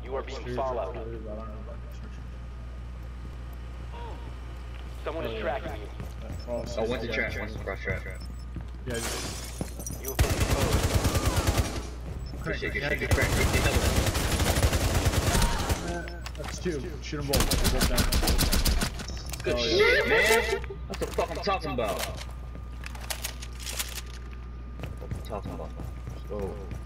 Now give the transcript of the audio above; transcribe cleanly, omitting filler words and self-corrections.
You are being followed. Someone is tracking you. Oh, went to trash. Went to cross trash. Yeah. You have been exposed. Good shit, good shit, good crack. That's two. Shoot them both. They're both down. Good shit, man. That's the fuck I'm talking about. What I'm talking about. Let's go.